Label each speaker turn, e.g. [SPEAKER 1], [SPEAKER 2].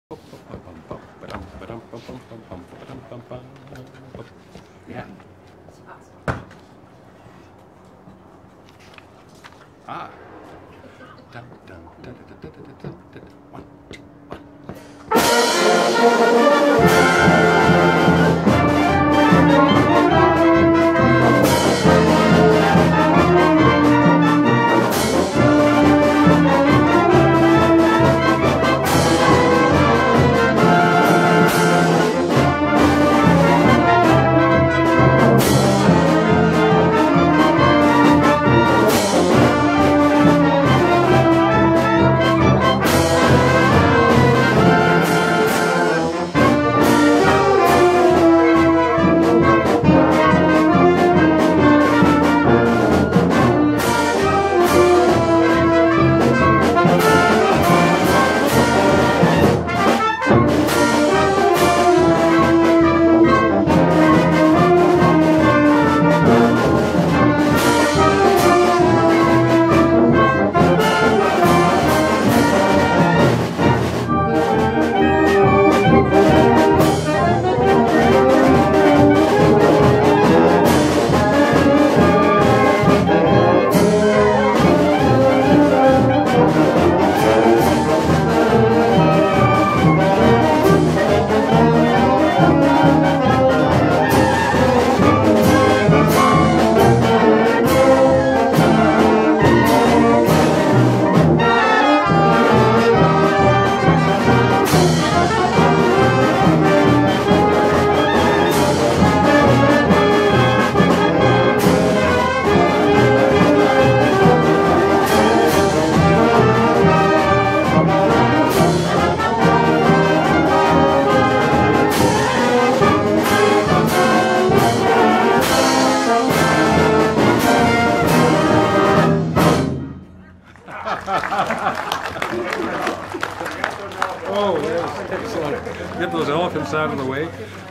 [SPEAKER 1] Yeah. Ah. Dun, dun, dun, dun, dun, dun, dun, dun, dun. 1, 2, 1. Oh, yes, excellent. Get those elephants out of the way.